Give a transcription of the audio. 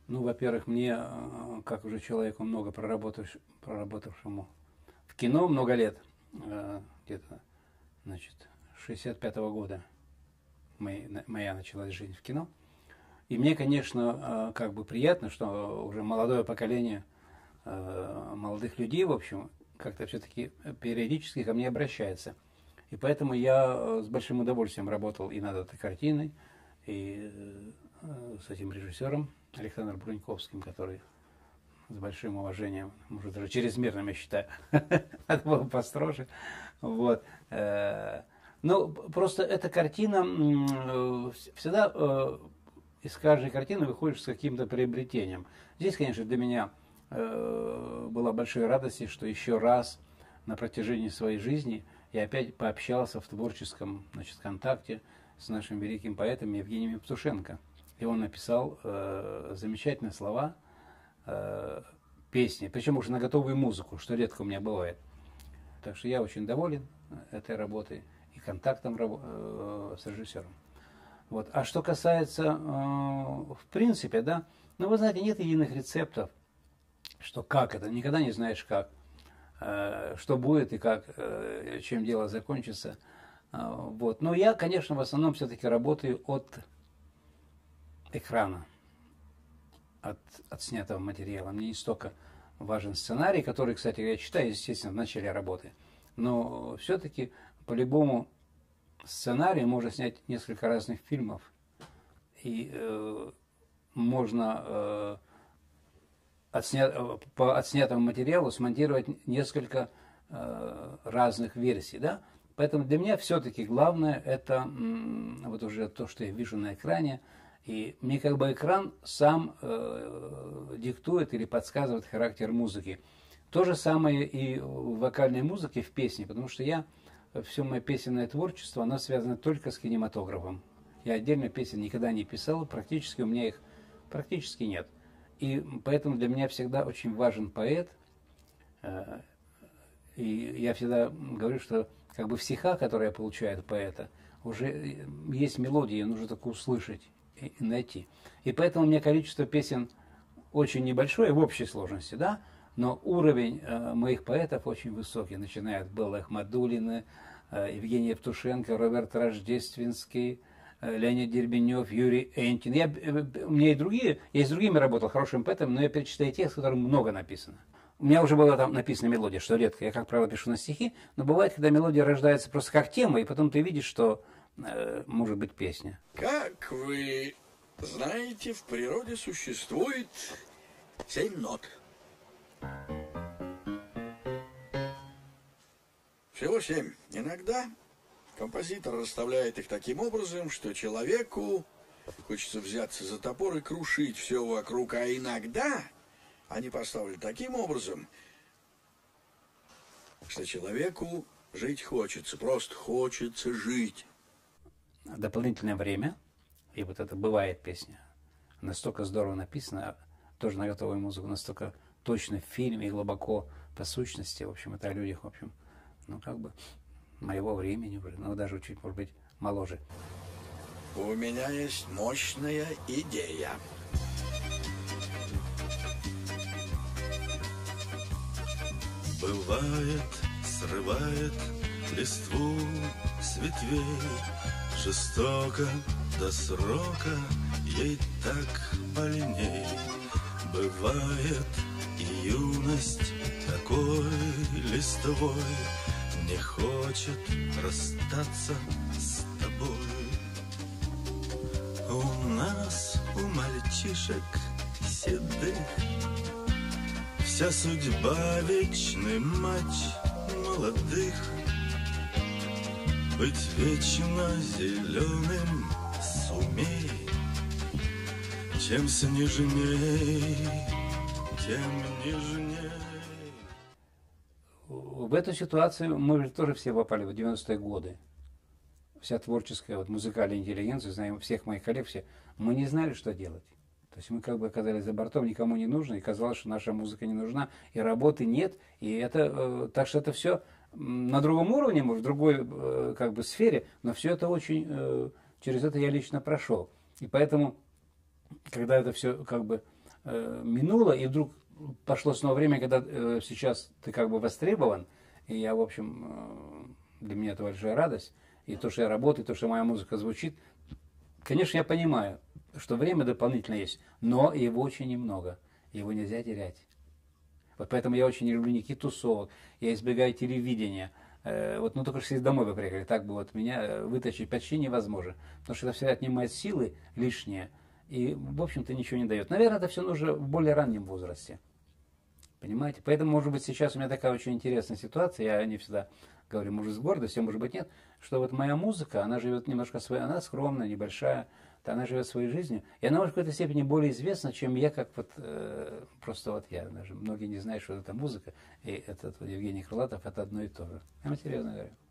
Ну, во-первых, мне, как уже человеку много проработавшему в кино много лет, где-то, значит, 65-го года моя началась жизнь в кино. И мне, конечно, как бы приятно, что уже молодое поколение молодых людей, в общем, как-то все-таки периодически ко мне обращается. И поэтому я с большим удовольствием работал и над этой картиной, и с этим режиссером Александром Бруньковским, который с большим уважением, может, даже чрезмерным, я считаю, это было построже. Вот. Ну, просто эта картина, всегда из каждой картины выходишь с каким-то приобретением. Здесь, конечно, для меня была большой радость, что еще раз на протяжении своей жизни я опять пообщался в творческом, значит, контакте с нашим великим поэтом Евгением Евтушенко. И он написал замечательные слова песни, причем уже на готовую музыку, что редко у меня бывает. Так что я очень доволен этой работой и контактом с режиссером. Вот. А что касается, в принципе, да, ну, вы знаете, нет единых рецептов, что как это, никогда не знаешь как, что будет и как, чем дело закончится. Вот. Но я, конечно, в основном все-таки работаю от экрана, от снятого материала. Мне не столько важен сценарий, который, кстати, я читаю, естественно, в начале работы. Но все-таки по любому сценарию можно снять несколько разных фильмов. И можно по отснятому материалу смонтировать несколько разных версий. Да? Поэтому для меня все-таки главное это вот уже то, что я вижу на экране. И мне как бы экран сам диктует или подсказывает характер музыки. То же самое и в вокальной музыке, в песне, потому что все мое песенное творчество, оно связано только с кинематографом. Я отдельно песен никогда не писал, практически у меня их практически нет. И поэтому для меня всегда очень важен поэт. И я всегда говорю, что как бы в стихах, которые я получаю от поэта, уже есть мелодия, ее нужно только услышать и найти. И поэтому у меня количество песен очень небольшое в общей сложности, да, но уровень моих поэтов очень высокий, начиная от Беллы Ахмадуллины, Евгения Евтушенко, Роберт Рождественский, Леонид Дербенев, Юрий Энтин. У меня я и с другими работал, хорошим поэтом, но я перечитаю тех, с которых много написано. У меня уже была там написана мелодия, что редко. Я, как правило, пишу на стихи, но бывает, когда мелодия рождается просто как тема, и потом ты видишь, что может быть песня. Как вы знаете, в природе существует 7 нот. Всего 7. Иногда композитор расставляет их таким образом, что человеку хочется взяться за топор и крушить все вокруг, а иногда они поставлены таким образом, что человеку жить хочется, просто хочется жить. Дополнительное время, и вот это бывает песня, настолько здорово написана, тоже на готовую музыку, настолько точно в фильме и глубоко по сущности, в общем, это о людях, в общем, ну, как бы, моего времени, ну, даже чуть, может быть, моложе. У меня есть мощная идея. Бывает, срывает листву с ветвей, жестоко до срока ей так больней. Бывает и юность такой листвой не хочет расстаться с тобой. У нас, у мальчишек седых, вся судьба вечный матч молодых. Быть вечно зеленым сумей, чем снежней, тем нежней. В эту ситуацию мы же тоже все попали в 90-е годы. Вся творческая, вот, музыкальная интеллигенция, знаем всех моих коллег, все, мы не знали, что делать. То есть мы как бы оказались за бортом, никому не нужно, и казалось, что наша музыка не нужна, и работы нет, и это, так что это все на другом уровне, может, в другой как бы сфере, но все это очень, через это я лично прошел. И поэтому, когда это все как бы минуло, и вдруг пошло снова время, когда сейчас ты как бы востребован, и я, в общем, для меня это большая радость, и то, что я работаю, то, что моя музыка звучит, конечно, я понимаю, что время дополнительно есть, но его очень немного, его нельзя терять. Вот поэтому я очень не люблю никаких тусовок, я избегаю телевидения. Вот, ну, только что если домой вы приехали, так бы вот меня вытащить почти невозможно, потому что это всегда отнимает силы лишние, и, в общем-то, ничего не дает. Наверное, это все нужно в более раннем возрасте. Понимаете? Поэтому, может быть, сейчас у меня такая очень интересная ситуация, я не всегда говорю, может, с гордостью, может быть, нет, что вот моя музыка, она живет немножко своей, она скромная, небольшая, она живет своей жизнью, и она, может, в какой-то степени более известна, чем я, как вот, просто вот я, даже многие не знают, что это музыка, и этот вот Евгений Крылатов, это одно и то же. Я вам серьезно говорю.